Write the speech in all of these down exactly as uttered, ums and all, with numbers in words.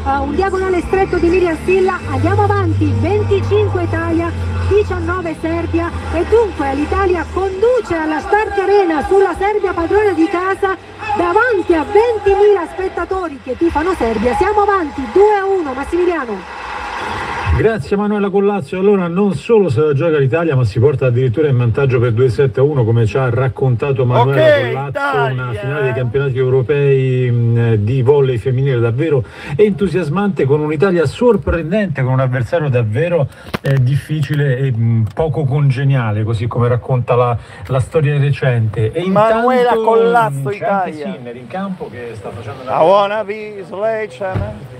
uh, un diagonale stretto di Miriam Silla, andiamo avanti, venticinque Italia, diciannove Serbia, e dunque l'Italia conduce alla Stark Arena sulla Serbia padrona di casa davanti a ventimila spettatori che tifano Serbia. Siamo avanti due a uno. Massimiliano. Grazie Manuela Collazzo. Allora non solo se la gioca l'Italia, ma si porta addirittura in vantaggio per due sette a uno, come ci ha raccontato Manuela okay, Collazzo. Italia. Una finale dei campionati europei mh, di volley femminile davvero entusiasmante, con un'Italia sorprendente, con un avversario davvero eh, difficile e mh, poco congeniale, così come racconta la, la storia recente. E Manuela intanto, Collazzo c'è Italia. anche Sinner in campo che sta facendo una... I wanna be sledgehammer.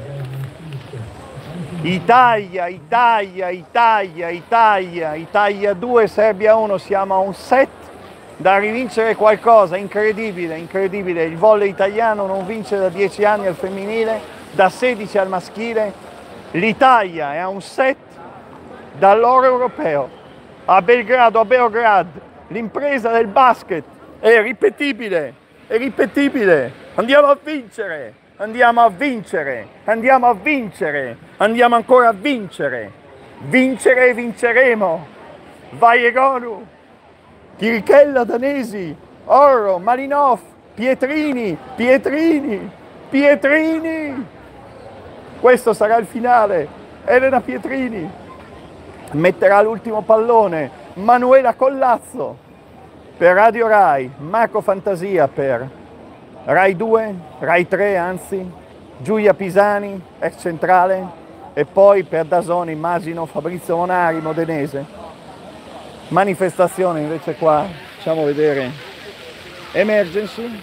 Italia, Italia, Italia, Italia, Italia due, Serbia uno, siamo a un set da rivincere qualcosa, incredibile, incredibile, il volley italiano non vince da dieci anni al femminile, da sedici al maschile, l'Italia è a un set dall'oro europeo, a Belgrado, a Beograd, l'impresa del basket è ripetibile, è ripetibile, andiamo a vincere! Andiamo a vincere, andiamo a vincere, andiamo ancora a vincere, vincere e vinceremo. Vai Egonu, Chirichella, Danesi, Orro, Malinov, Pietrini, Pietrini, Pietrini. Questo sarà il finale. Elena Pietrini metterà l'ultimo pallone. Manuela Collazzo per Radio Rai, Marco Fantasia per Rai due, Rai tre anzi, Giulia Pisani, ex centrale, e poi per DAZN immagino Fabrizio Monari, modenese. Manifestazione invece qua, facciamo vedere, Emergency.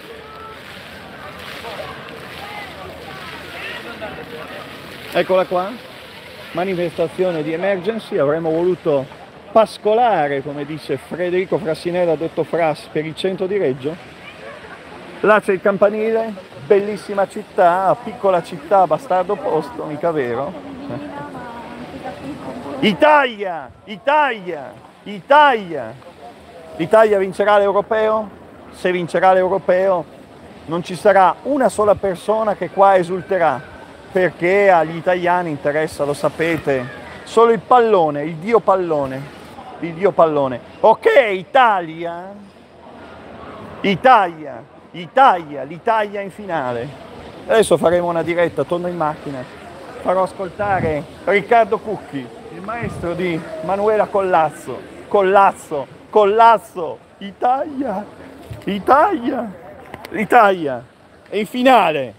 Eccola qua, manifestazione di Emergency, avremmo voluto pascolare, come dice Federico Frassinella, detto Fras, per il centro di Reggio. Là c'è il campanile, bellissima città, piccola città, bastardo posto, mica vero? Italia, Italia, Italia. L'Italia vincerà l'Europeo? Se vincerà l'Europeo non ci sarà una sola persona che qua esulterà, perché agli italiani interessa, lo sapete, solo il pallone, il dio pallone, il dio pallone. Ok, Italia, Italia. Italia, l'Italia in finale. Adesso faremo una diretta, torno in macchina, farò ascoltare Riccardo Cucchi, il maestro di Manuela Collazzo. Collazzo, Collazzo, Italia, Italia, l'Italia è in finale.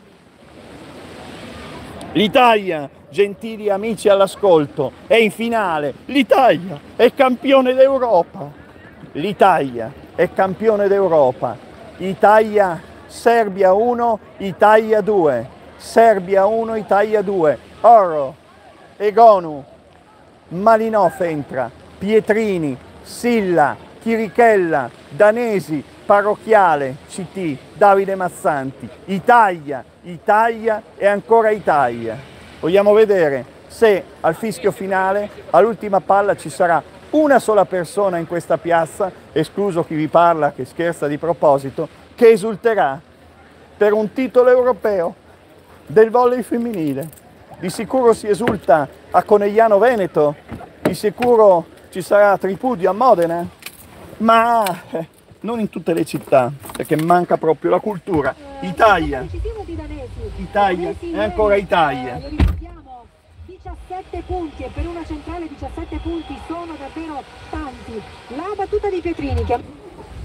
L'Italia, gentili amici all'ascolto, è in finale. L'Italia è campione d'Europa. L'Italia è campione d'Europa. Italia, Serbia uno, Italia due, Serbia uno, Italia due, Orro, Egonu, Malinov entra, Pietrini, Silla, Chirichella, Danesi, Parrocchiale, C T, Davide Mazzanti, Italia, Italia e ancora Italia. Vogliamo vedere se al fischio finale, all'ultima palla, ci sarà una sola persona in questa piazza, escluso chi vi parla che scherza di proposito, che esulterà per un titolo europeo del volley femminile. Di sicuro si esulta a Conegliano Veneto, di sicuro ci sarà tripudio a Modena, ma eh, non in tutte le città, perché manca proprio la cultura. Italia, Italia e ancora Italia. diciassette punti, e per una centrale diciassette punti sono davvero tanti. La battuta di Pietrini che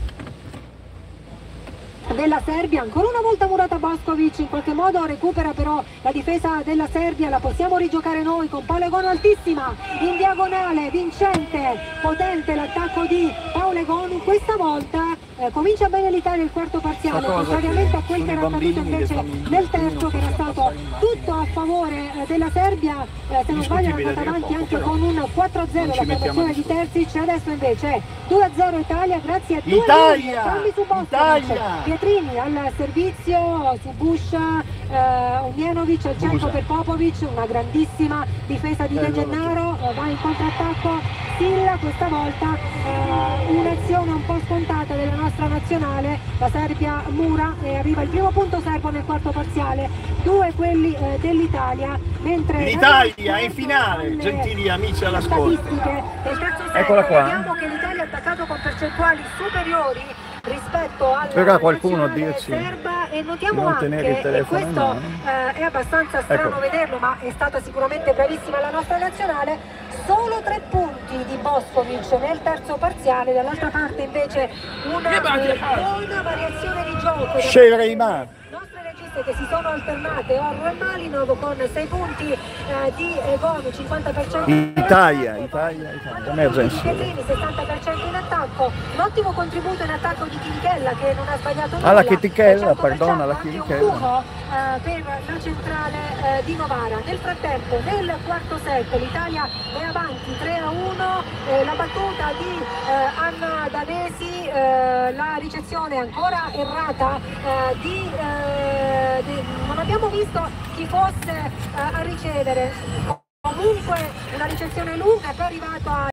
della Serbia, ancora una volta Murata Boskovic in qualche modo recupera però la difesa della Serbia, la possiamo rigiocare noi con Paolo Egonu altissima, in diagonale, vincente, potente l'attacco di Paolo Egonu, questa volta eh, comincia bene l'Italia il quarto parziale, contrariamente a quel che era accaduto invece nel terzo, che era stato tutto a favore eh, della Serbia, eh, se non sbaglio era andata avanti anche con un quattro a zero la formazione di Terzic, adesso invece è due a zero Italia grazie a due Italia, cambi su Boskovic. Pietrini al servizio, si buscia eh, Ognjenovic al centro per Popovic, una grandissima difesa di De Gennaro, eh, va in contrattacco Silla, questa volta eh, un'azione un po' scontata della nostra nazionale, la Serbia mura e arriva il primo punto serbo nel quarto parziale, due quelli eh, dell'Italia, mentre l'Italia è in finale, gentili amici all'ascolto. Statistiche del terzo set, Eccola qua. vediamo che l'Italia ha attaccato con percentuali superiori rispetto alla Spera qualcuno a nazionale dirci serba, e notiamo di non anche, tenere il e telefono in questo mano. eh, è abbastanza strano Ecco. vederlo, ma è stata sicuramente bravissima la nostra nazionale, solo tre punti di Boskovic nel terzo parziale, dall'altra parte invece una eh, buona variazione di gioco. Shevreiman. Nostre registe che si sono alternate, Orro e Malinov con sei punti eh, di Egono, cinquanta per cento Italia, Italia, Italia, emergenza. Chiellini, sessanta per cento in attacco, un ottimo contributo in attacco di Chirichella che non ha sbagliato nulla. Alla Chirichella, cento per cento, perdona, la anche un Chirichella. puro, eh, per la centrale eh, di Novara. Nel frattempo, nel quarto set, l'Italia è avanti tre a uno, eh, la battuta di eh, Anna Danesi, eh, la ricezione ancora errata eh, di, eh, di... non abbiamo visto chi fosse eh, a ricevere. Comunque una ricezione lunga che è arrivato a